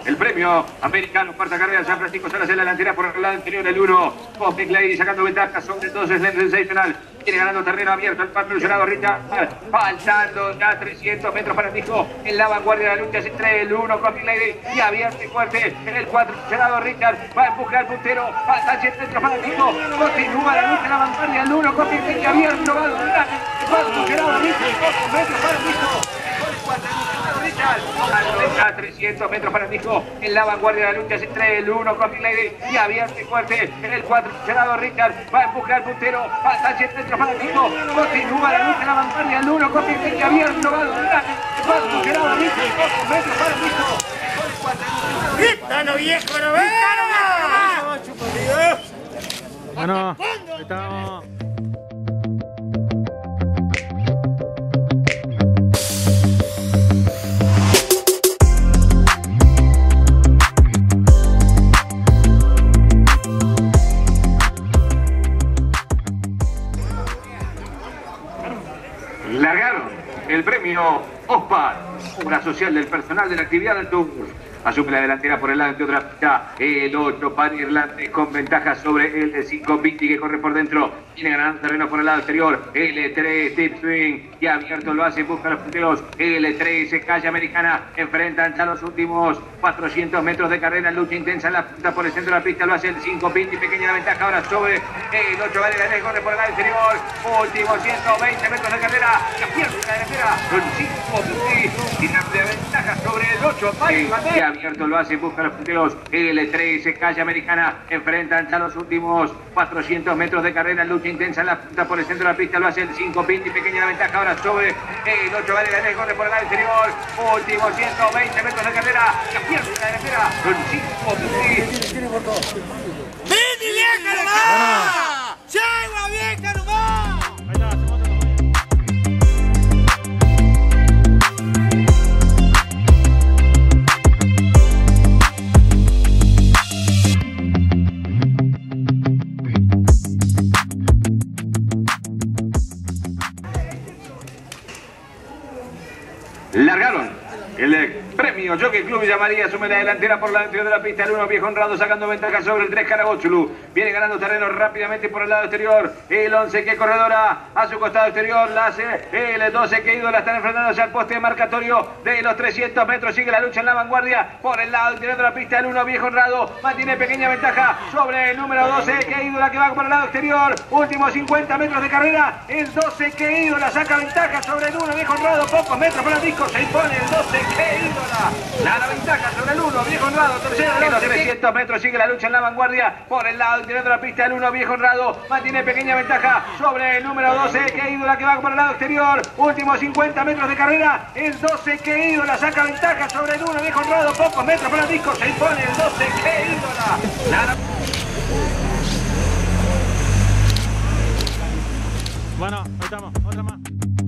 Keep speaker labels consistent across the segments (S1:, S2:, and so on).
S1: el premio americano, cuarta carrera, San Francisco Salas en la delantera por el lado anterior, el 1, Cosmic Lady sacando ventaja sobre el 2, Slam Sensational, viene ganando terreno abierto el par ilusionado Richard, faltando ya 300 metros para el disco, en la vanguardia de la lucha entre el 1, Cosmic Lady, y abierto y fuerte, en el 4, ilusionado Richard, va a empujar al puntero, faltan 100 metros para el disco, continúa la lucha en la vanguardia, el 1, Cosmic Lady, abierto, va a lograr, el 4, ilusionado Richard, 2 metros para el disco, a 300 metros para el disco, en la vanguardia de la lucha entre el 1, Cosmic Lady, y abierto y fuerte, en el 4, Gerardo Richard, va a empujar al puntero, faltan 100 metros para el disco, continúa la lucha en la vanguardia, el 1, Cosmic Lady, abierto, va a lograr, el 4, Gerardo Richard, 2 metros para el disco,
S2: ¡Gitano viejo, no va!
S3: Bueno, estamos.
S1: Largaron el premio OSPAD, obra social del personal de la actividad del Tour. Asume la delantera por el lado de otra pista. El 8, Pan Irlandés, con ventaja sobre el 5, Vicky, que corre por dentro. Viene ganando terreno por el lado exterior. El 3, Tip Swing, y abierto lo hace, busca los punteros. El 3, Calle Americana. Enfrentan ya los últimos 400 metros de carrera. Lucha intensa en la punta por el centro de la pista. Lo hace el 5, Vicky, pequeña la ventaja ahora sobre el 8, Vale, corre por el lado exterior. Últimos 120 metros de carrera. La pierde la delantera. Con 5, Vicky, y la ventaja sobre el 8, Pan Irlandés. Abierto lo hace, busca los punteros. El 13, Calle Americana. Enfrentan ya los últimos 400 metros de carrera. Lucha intensa en la punta por el centro de la pista. Lo hace el 5, Pinti, pequeña la ventaja ahora sobre el 8, Vale, corre por el lado exterior. Últimos 120 metros de carrera. La pierde la delantera. Con 5, Pinti.
S2: ¡Vini, vieja nomás! ¡Yegua, vieja nomás!
S1: Largaron el premio Jockey Club Villa María, asume la delantera por la dentro de la pista, el 1, Viejo Honrado, sacando ventaja sobre el 3, Carabochulu, viene ganando terreno rápidamente por el lado exterior, el 11, que corredora a su costado exterior, la hace el 12, que ídola, están enfrentándose al poste marcatorio de los 300 metros, sigue la lucha en la vanguardia, por el lado interior de la pista, el 1, Viejo Honrado, mantiene pequeña ventaja sobre el número 12, que ídola, que va por el lado exterior, últimos 50 metros de carrera, el 12, que ídola, saca ventaja sobre el 1, Viejo Honrado, pocos metros para el disco, se impone el 12, que ídola, la ventaja sobre el 1, Viejo Honrado, tercero de los 300 metros, sigue la lucha en la vanguardia, por el lado interior de la pista, el 1, Viejo Honrado, mantiene pequeña ventaja sobre el número 12, que ídola, que va por el lado exterior, últimos 50 metros de carrera, el 12, que ídola, saca ventaja sobre el 1, Viejo Honrado, pocos metros para el disco, se impone el 12, que ídola,
S3: Bueno, ahí estamos, otra más.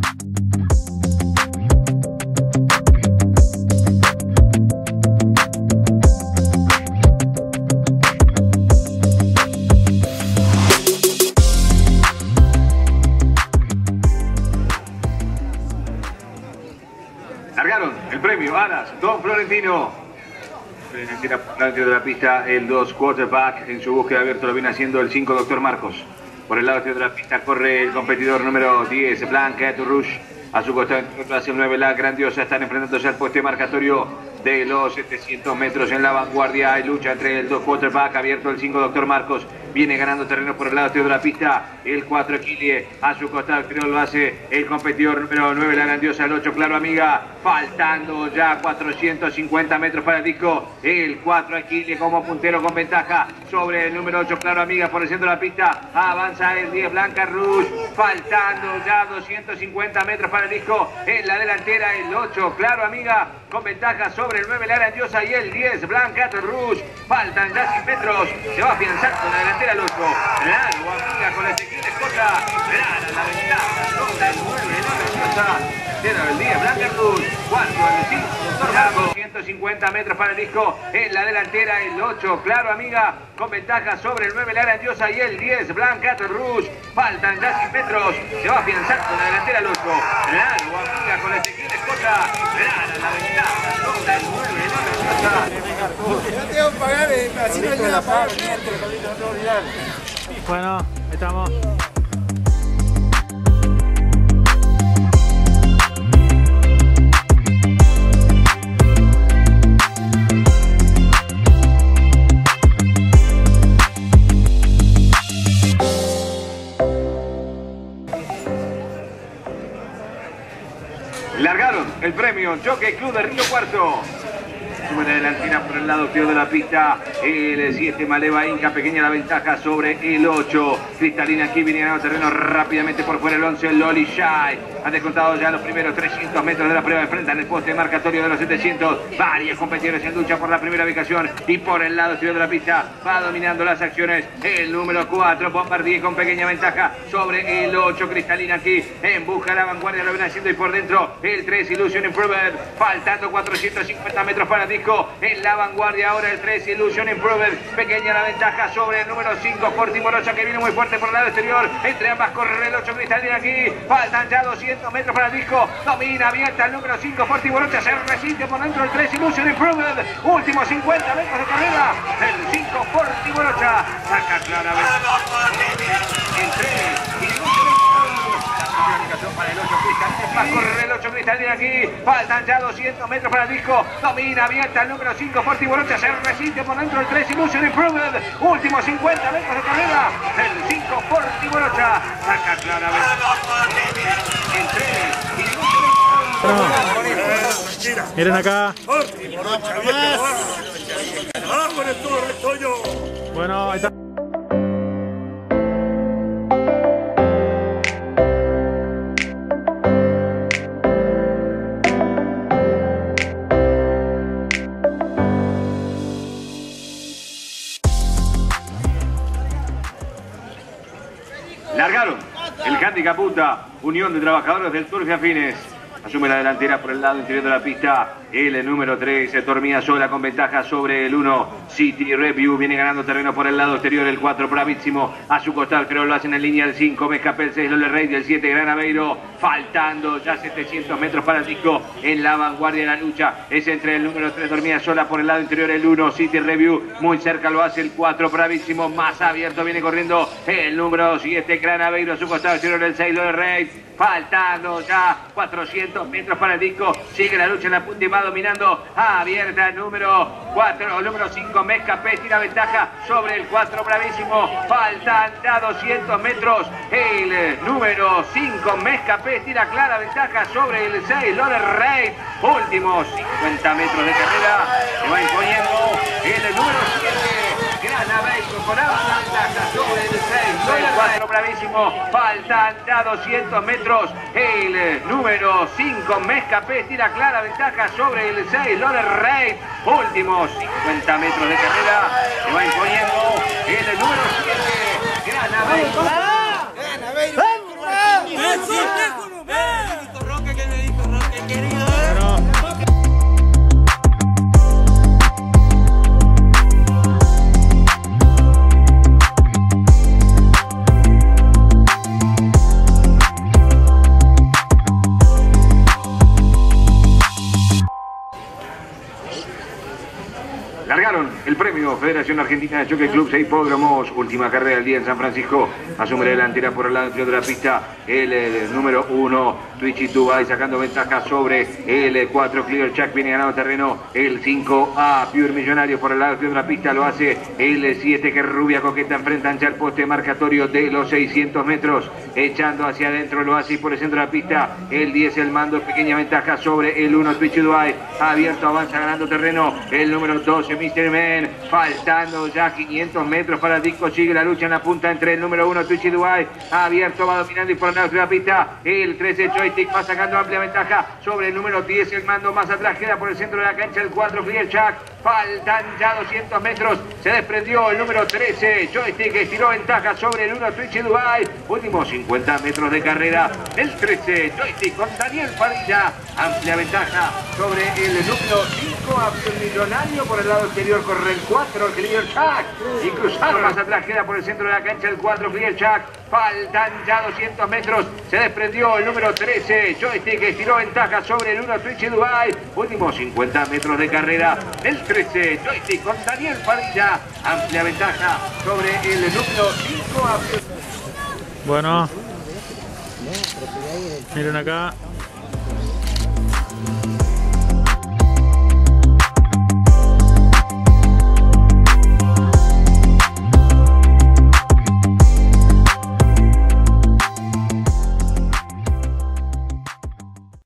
S1: Largaron el premio Aras, Don Florentino. Dentro de la pista el 2, Quarterback, en su búsqueda abierto lo viene haciendo el 5, Doctor Marcos. Por el lado exterior de la pista corre el competidor número 10, Blanca Rush. A su costado hacia el 9, la Grandiosa, están enfrentándose al puesto marcatorio de los 700 metros en la vanguardia. Hay lucha entre el 2, Quarterback, abierto el 5, Doctor Marcos. Viene ganando terreno por el lado exterior de la pista. El 4, Equilie. A su costado exterior lo hace el competidor número 9, la Grandiosa. El 8, Claro Amiga. Faltando ya 450 metros para el disco. El 4, Equilie, como puntero con ventaja sobre el número 8, Claro Amiga, por el centro de la pista. Avanza el 10, Blanca Rush. Faltando ya 250 metros para el disco. En la delantera el 8, Claro Amiga, con ventaja sobre el 9, la Grandiosa, y el 10, Blanca Rush. Faltan ya 100 metros. Se va a afianzar con la delantera el 8. Largo Amiga con Ezequiel Escota. La ventaja sobre el 9, la Grandiosa. El 10, Blanca Rush. 4, el 5, Doctor Marcos. 150 metros para el disco. En la delantera el 8, Claro Amiga, con ventaja sobre el 9, la Grandiosa, y el 10, Blanca Rush. Faltan ya 100 metros. Se va a afianzar con la delantera el 8. Largo Amiga con Ezequiel Escota. La ventaja sobre el 9, la Grandiosa.
S2: debo pagar, así no llega a pagar.
S3: Bueno, ahí estamos.
S1: Largaron el premio Jockey Club de Río Cuarto. Sube la delantina por el lado izquierdo de la pista. El 7 Maleva Inca, pequeña la ventaja sobre el 8. Cristalina aquí viene ganando terreno rápidamente por fuera el 11 Loli Shy. Ha descontado ya los primeros 300 metros de la prueba. Enfrentan el poste marcatorio de los 700. Varios competidores en lucha por la primera ubicación. Y por el lado izquierdo de la pista va dominando las acciones el número 4 Bombardier con pequeña ventaja sobre el 8 Cristalina aquí en busca de la vanguardia. Lo ven haciendo y por dentro el 3 Illusion Improved. Faltando 450 metros para Disco. En la vanguardia ahora el 3 Illusion Improved. Pequeña la ventaja sobre el número 5 Forti Morocha que viene muy fuerte por el lado exterior. Entre ambas corre el 8 Cristalina aquí. Faltan ya 200 metros para el Disco. Domina abierta el número 5 Forti Morocha. Se resiste por dentro el 3 Illusion Improved. Últimos 50 metros de carrera. El 5 Forti Morocha. Saca claramente el 3 Illusion para el 8 Cristalina. Va a correr el 8 Cristalina aquí. Faltan ya 200 metros para el Disco. Domina abierta el número 5 Forti Morocha. Se resiste por dentro el 3 Illusion Improved. Últimos 50 metros de carrera. El 5 Forti Morocha. Saca claramente el 3 Illusion Improved.
S3: Miren acá. Bueno, ahí está.
S1: Largaron el handicap puta, Unión de Trabajadores del Turf y Afines. Asume la delantera por el lado interior de la pista. El número 3 Tormía Sola con ventaja sobre el 1 City Review. Viene ganando terreno por el lado exterior el 4 Bravísimo. A su costado creo lo hacen en línea el 5 Me Escapé el 6 Lole Rey del 7 Gran Aveiro. Faltando ya 700 metros para el Disco. En la vanguardia de la lucha es entre el número 3 Tormía Sola por el lado interior el 1 City Review. Muy cerca lo hace el 4 Bravísimo. Más abierto viene corriendo el número 7 Gran Aveiro. A su costado exterior el 6 Lole Rey. Faltando ya 400 metros para el Disco. Sigue la lucha en la punta y va dominando. Abierta el número 4, el número 5 Me Escapé. Tira ventaja sobre el 4 Bravísimo. Faltan ya 200 metros. El número 5 Me Escapé. Tira clara ventaja sobre el 6 Lore Rey. Últimos 50 metros de carrera. Se va imponiendo el número 7 Gran Aveiro con amplia ventaja sobre el 6 el 4 Bravísimo. Faltan ya 200 metros. El número 5 Me Escapé. Tira clara ventaja sobre el 6 Lore Rey. Últimos 50 metros de carrera. Se va imponiendo el número 7 Gran Aveiro.
S2: ¡Gran Aveiro!
S4: Roque, que me dijo Roque, querido.
S1: Largaron el premio Federación Argentina de Jockey Club 6 Hipódromos. Última carrera del día en San Francisco. Asume la delantera por el lado interior de la pista. El número 1 Twitchy Dubai sacando ventaja sobre el 4 Clear Chuck. Viene ganando terreno el 5 A Pure Millonario por el lado izquierdo de la pista. Lo hace el 7 que Rubia Coqueta. Enfrentan ya el poste marcatorio de los 600 metros. Echando hacia adentro lo hace y por el centro de la pista. El 10 El Mando. Pequeña ventaja sobre el 1 Twitchy Dubai. Abierto avanza ganando terreno el número 12 Mr. Man. Faltando ya 500 metros para el Disco. Sigue la lucha en la punta entre el número 1 Twitchy Dubai. Abierto va dominando y por el lado de la pista. El 13 Joystick va sacando amplia ventaja sobre el número 10 El Mando. Más atrás queda por el centro de la cancha el 4 Clear Chuck. Faltan ya 200 metros. Se desprendió el número 13 Joystick. Estiró ventaja sobre el 1 Twitchy Dubai. Últimos 50 metros de carrera. El 13, Joystick con Daniel Padilla. Amplia ventaja sobre el número 5, Abdul Millonario. Por el lado exterior corre el 4, el Clear Chuck. Y cruzado más atrás queda por el centro de la cancha el 4, Clear Chuck. Faltan ya 200 metros. Se desprendió el número 13, Joystick, estiró ventaja sobre el 1, Twitch Dubai. Últimos 50 metros de carrera. El 13, Joystick con Daniel Padilla. Amplia ventaja sobre el número 5, Abdul.
S3: Bueno, miren acá,